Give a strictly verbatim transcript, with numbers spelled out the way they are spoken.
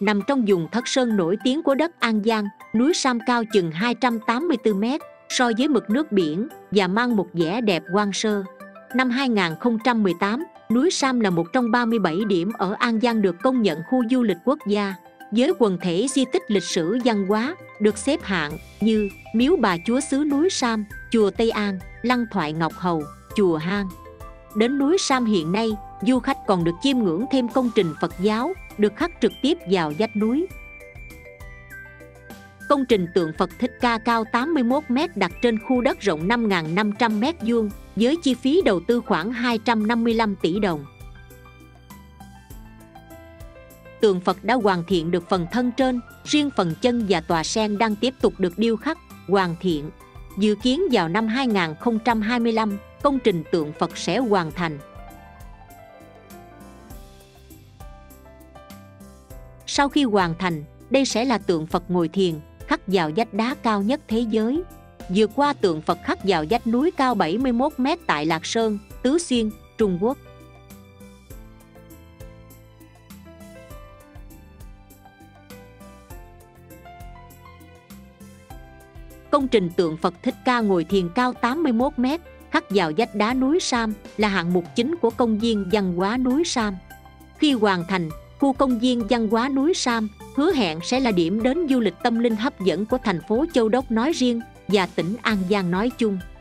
Nằm trong vùng thất sơn nổi tiếng của đất An Giang, núi Sam cao chừng hai trăm tám mươi tư mét so với mực nước biển và mang một vẻ đẹp hoang sơ. Năm hai nghìn không trăm mười tám, núi Sam là một trong ba mươi bảy điểm ở An Giang được công nhận khu du lịch quốc gia, với quần thể di tích lịch sử văn hóa được xếp hạng như Miếu Bà Chúa xứ núi Sam, Chùa Tây An, Lăng Thoại Ngọc Hầu, Chùa Hang. Đến núi Sam hiện nay, du khách còn được chiêm ngưỡng thêm công trình Phật giáo được khắc trực tiếp vào vách núi. Công trình tượng Phật Thích Ca cao tám mươi mốt mét đặt trên khu đất rộng năm nghìn năm trăm mét vuông với chi phí đầu tư khoảng hai trăm năm mươi lăm tỷ đồng. Tượng Phật đã hoàn thiện được phần thân trên, riêng phần chân và tòa sen đang tiếp tục được điêu khắc, hoàn thiện. Dự kiến vào năm hai nghìn không trăm hai mươi lăm, công trình tượng Phật sẽ hoàn thành. Sau khi hoàn thành, đây sẽ là tượng Phật ngồi thiền, khắc vào vách đá cao nhất thế giới. Vượt qua tượng Phật khắc vào vách núi cao bảy mươi mốt mét tại Lạc Sơn, Tứ Xuyên, Trung Quốc. Công trình tượng Phật Thích Ca ngồi thiền cao tám mươi mốt mét, khắc vào vách đá núi Sam là hạng mục chính của công viên văn hóa núi Sam. Khi hoàn thành, khu công viên văn hóa núi Sam hứa hẹn sẽ là điểm đến du lịch tâm linh hấp dẫn của thành phố Châu Đốc nói riêng và tỉnh An Giang nói chung.